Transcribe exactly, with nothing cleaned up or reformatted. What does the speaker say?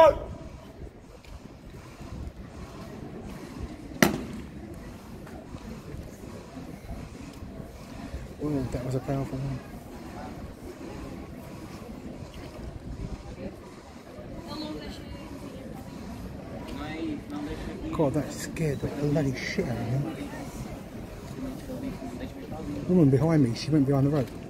road! Oh, that was a powerful one. God, that scared the bloody shit out of me. The woman behind me, she went behind the road.